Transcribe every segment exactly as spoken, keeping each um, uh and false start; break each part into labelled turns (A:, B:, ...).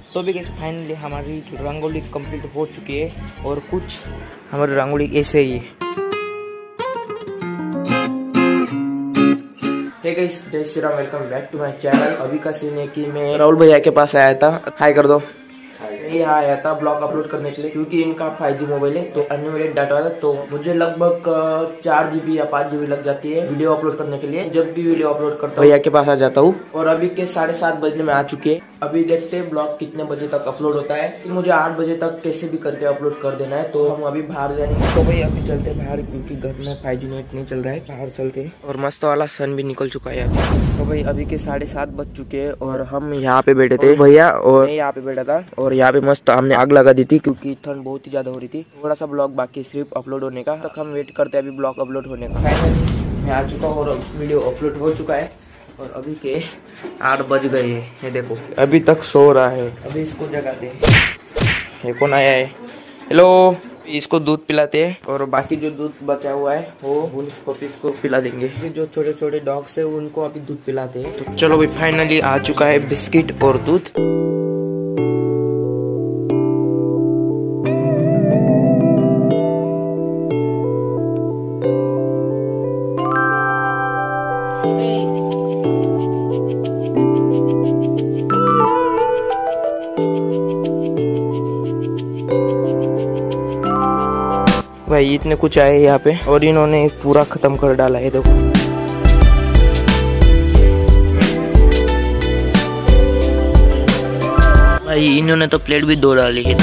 A: तो भी guys finally हमारी रंगोली कंप्लीट हो चुकी है और कुछ हमारी रंगोली ऐसे ही है। हे गाइस, जय Shri Ram, welcome back to my channel. अभी का सीन है कि मैं राहुल भैया के पास आया था। हाय कर दो। यहाँ आया था ब्लॉग अपलोड करने के लिए, क्योंकि इनका फाइव जी मोबाइल है तो अनलिमिटेड डाटा है, तो मुझे लगभग चार जीबी या पाँच जीबी लग जाती है वीडियो अपलोड करने के लिए। जब भी वीडियो अपलोड करता हूँ भैया के पास आ जाता हूँ। और अभी के साढ़े सात बजने में आ चुके हैं। अभी देखते हैं ब्लॉग कितने बजे तक अपलोड होता है। तो मुझे आठ बजे तक कैसे भी करके अपलोड कर देना है, तो हम अभी बाहर जाएंगे। तो भाई अभी चलते हैं बाहर, क्योंकि घर में फाइव जी नेट नहीं चल रहा है। बाहर चलते हैं और मस्त वाला सन भी निकल चुका है अभी। तो भाई अभी के साढ़े सात बज चुके हैं और हम यहाँ पे बैठे थे भैया और मैं यहाँ पे बैठा था। और यहाँ पे मस्त हमने आग लगा दी थी, क्योंकि ठंड बहुत ही ज्यादा हो रही थी। थोड़ा सा ब्लॉग बाकी सिर्फ अपलोड होने का, तक हम वेट करते हैं अभी ब्लॉग अपलोड होने का। फाइनली मैं आ चुका हूँ और वीडियो अपलोड हो चुका है। और अभी के आठ बज गए हैं, ये देखो अभी तक सो रहा है। अभी इसको जगाते हैं। ये कौन आया है? हेलो। इसको दूध पिलाते हैं और बाकी जो दूध बचा हुआ है वो बुल्स पपीज को पिला देंगे। ये जो छोटे छोटे डॉग्स है उनको अभी दूध पिलाते हैं। तो चलो भाई फाइनली आ चुका है बिस्किट और दूध। भाई इतने कुछ आए यहाँ पे और इन्होंने पूरा खत्म कर डाला है। देखो भाई इन्होंने तो प्लेट भी दो डाली है।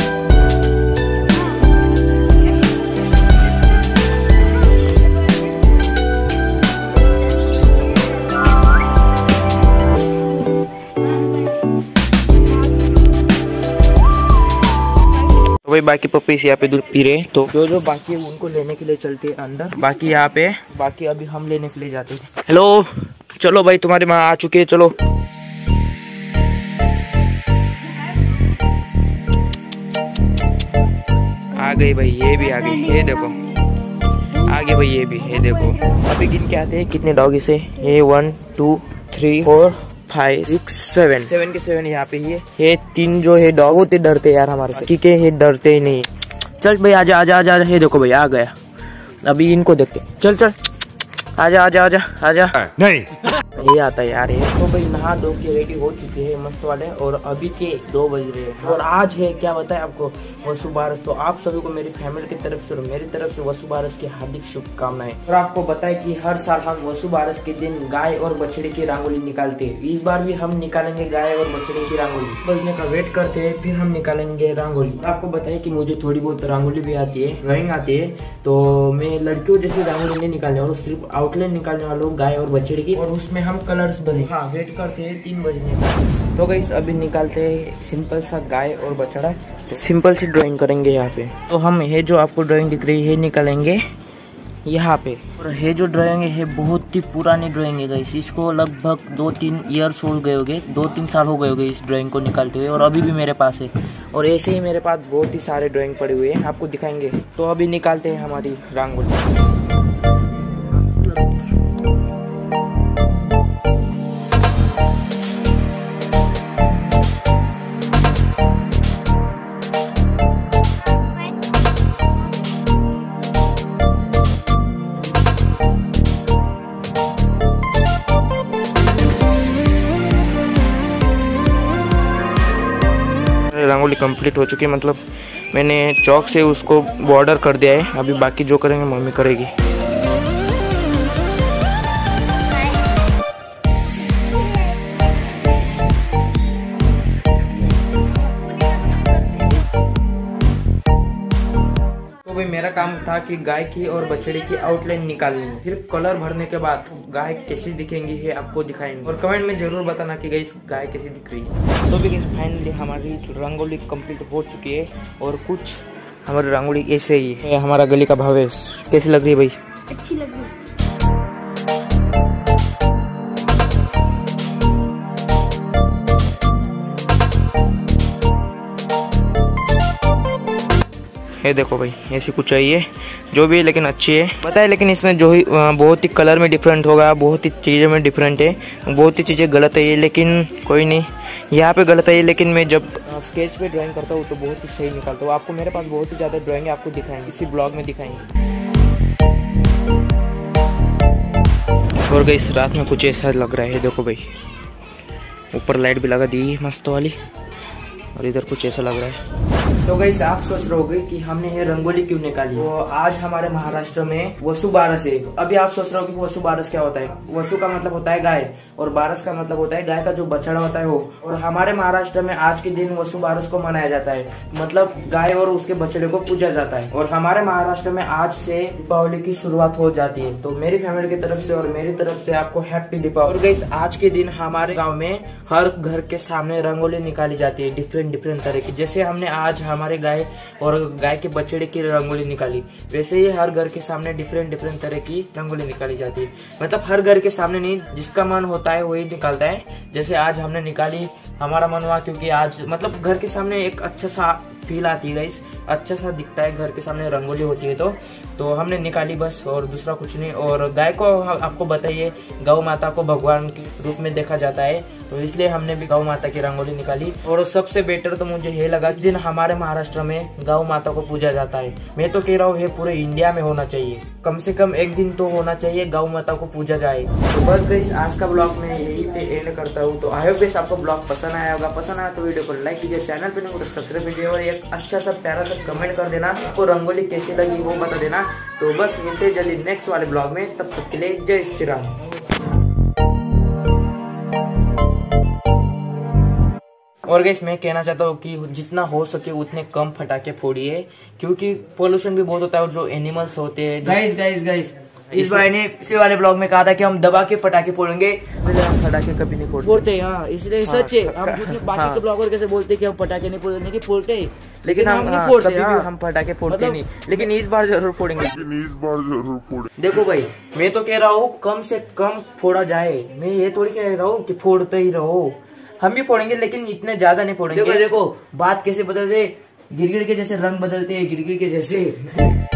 A: भाई बाकी पपीस यहाँ पे दूध पी रहे हैं, तो जो जो बाकी है उनको लेने के लिए चलते हैं अंदर। बाकी यहाँ पे बाकी अभी हम लेने के लिए जाते हैं। हेलो, चलो भाई तुम्हारे माँ आ चुके हैं, चलो। आ गई भाई, ये भी आ गई, ये देखो आ गई भाई, ये भी ये देखो। अभी गिन के आते हैं कितने डॉगी से। ये one two three four five six seven seven के सेवन यहाँ पे ही है। ये तीन जो है डॉग होते डरते यार हमारे से, ठीक है, ये डरते ही नहीं। चल भाई आजा आजा आजा, ये देखो भाई आ गया। अभी इनको देखते, चल चल आजा आजा आजा आजा। नहीं ये आता है यार ये। तो भाई नहा धो के रेडी हो चुके हैं मस्त वाले, और अभी के दो बज रहे हैं। और आज है क्या बताए आपको, वसु बारस। तो आप सभी को मेरी फैमिली की तरफ से और मेरी तरफ से वसु बारस की हार्दिक शुभकामनाएं। और आपको बताए कि हर साल हम वसु बारस के दिन गाय और बछड़े की रंगोली निकालते हैं। इस बार भी हम निकालेंगे गाय और बछड़े की रंगोली। बजने का वेट करते हैं, फिर हम निकालेंगे रंगोली। आपको बताए कि मुझे थोड़ी बहुत रंगोली भी आती है, ड्राइंग आती है, तो मैं लड़कियों जैसी रंगोली नहीं निकालने और सिर्फ आउटलाइन निकालने वाला हूँ गाय और बछड़े की, और उसमें हम कलर्स बने। हाँ वेट करते हैं तीन बजने का। तो गाइस अभी निकालते हैं सिंपल सा गाय और बछड़ा। तो सिंपल सी ड्राइंग करेंगे यहाँ पे। तो हम ये जो आपको ड्राइंग दिख रही है निकालेंगे यहाँ पे। और ये जो ड्राइंग है बहुत ही पुरानी ड्राइंग है गाइस, इसको लगभग दो तीन ईयर्स हो गए होंगे, दो तीन साल हो गए होंगे इस ड्राइंग को निकालते हुए, और अभी भी मेरे पास है। और ऐसे ही मेरे पास बहुत ही सारे ड्राइंग पड़े हुए हैं, आपको दिखाएंगे। तो अभी निकालते हैं हमारी रंगोली। रंगोली कंप्लीट हो चुकी है, मतलब मैंने चौक से उसको बॉर्डर कर दिया है। अभी बाकी जो करेंगे मम्मी करेगी। भाई मेरा काम था कि गाय की और बछड़े की आउटलाइन निकालनी है, फिर कलर भरने के बाद गाय कैसी दिखेंगी है आपको दिखाएंगे। और कमेंट में जरूर बताना कि गाइस गाय कैसी दिख रही है। तो भी गाइस फाइनली हमारी रंगोली कंप्लीट हो चुकी है और कुछ हमारी रंगोली ऐसे ही है। हमारा गली का भावेश कैसी लग रही है भाई?
B: अच्छी लग रही है।
A: ये देखो भाई, ऐसी कुछ चाहिए जो भी है, लेकिन अच्छी है पता है। लेकिन इसमें जो ही बहुत ही कलर में डिफरेंट होगा, बहुत ही चीज़ों में डिफरेंट है, बहुत ही चीज़ें गलत है ये, लेकिन कोई नहीं, यहाँ पे गलत है ये। लेकिन मैं जब स्केच पे ड्राइंग करता हूँ तो बहुत ही सही निकालता हूँ। आपको मेरे पास बहुत ही ज़्यादा ड्राइंग है, आपको दिखाएंगे, इसी ब्लॉग में दिखाएंगे। और गाइस रात में कुछ ऐसा लग रहा है, देखो भाई, ऊपर लाइट भी लगा दी है मस्त वाली, और इधर कुछ ऐसा लग रहा है। तो गाइस आप सोच रहे होंगे कि हमने ये रंगोली क्यों निकाली। तो आज हमारे महाराष्ट्र में वसु बारस है। अभी आप सोच रहे हो कि वसु बारस क्या होता है। वसु का मतलब होता है गाय, और बारस का मतलब होता है गाय का जो बछड़ा होता है वो। और हमारे महाराष्ट्र में आज के दिन वसु बारस को मनाया जाता है, मतलब गाय और उसके बछड़े को पूजा जाता है। और हमारे महाराष्ट्र में आज से दीपावली की शुरुआत हो जाती है। तो मेरी फैमिली की तरफ से और मेरी तरफ से आपको हैप्पी दीपावली। और गाइस आज के दिन हमारे गाँव में हर घर के सामने रंगोली निकाली जाती है, डिफरेंट डिफरेंट तरह की। जैसे हमने आज हमारे गाय और गाय के बछड़े की रंगोली निकाली, वैसे ही हर घर के सामने डिफरेंट डिफरेंट तरह की रंगोली निकाली जाती है। मतलब हर घर के सामने नहीं, जिसका मन होता है वही निकालता है। जैसे आज हमने निकाली, हमारा मन हुआ, क्योंकि आज मतलब घर के सामने एक अच्छा सा फील आती है गाइस, अच्छा सा दिखता है घर के सामने रंगोली होती है। तो तो हमने निकाली बस, और दूसरा कुछ नहीं। और गाय को आपको बताइए, गौ माता को भगवान के रूप में देखा जाता है, तो इसलिए हमने भी गौ माता की रंगोली निकाली। और सबसे बेटर तो मुझे ये लगा कि दिन हमारे महाराष्ट्र में गौ माता को पूजा जाता है। मैं तो कह रहा हूँ ये पूरे इंडिया में होना चाहिए, कम से कम एक दिन तो होना चाहिए गौ माता को पूजा जाए। तो बस गाइस आज का ब्लॉग मैं यही पे एंड करता हूँ। तो आई होप गाइस आपको ब्लॉग पसंद आया होगा। पसंद आया तो वीडियो को लाइक कीजिए, चैनल पे नहीं तो सब्सक्राइब कीजिए, और एक अच्छा सा प्यारा सा कमेंट कर देना, आपको रंगोली कैसी लगी वो बता देना। तो बस मिलते जल्दी नेक्स्ट वाले ब्लॉग में, तब तक के लिए जय श्री राम। और गाइस मैं कहना चाहता हूँ कि जितना हो सके उतने कम फटाके फोड़िए, क्योंकि पोल्यूशन भी बहुत होता है, और जो एनिमल्स होते हैं।
B: गाइस गाइस गाइस इस भाई ने पिछले वाले ब्लॉग में कहा था कि हम दबा के पटाखे फोड़ेंगे,
A: हम फटाके कभी नहीं फोड़ते
B: फोड़ते हाँ, इसलिए हाँ, सच है। हम बाकी
A: हाँ,
B: के ब्लॉगर कैसे बोलते हैं कि हम पटाखे नहीं फोड़ते, नहीं फोड़ते,
A: लेकिन हम नहीं फोड़ते, हम पटाखे फोड़ते नहीं, लेकिन इस बार जरूर फोड़ेंगे, इस बार जरूर फोड़ेंगे।
B: देखो भाई मैं तो कह रहा हूँ कम से कम फोड़ा जाए, मैं ये थोड़ी कह रहा हूँ कि फोड़ते ही रहो। हम भी फोड़ेंगे, लेकिन इतने ज्यादा नहीं फोड़ेंगे।
A: देखो देखो बात कैसे बदलते, गिरगिट के जैसे रंग बदलते हैं, गिरगिट के जैसे।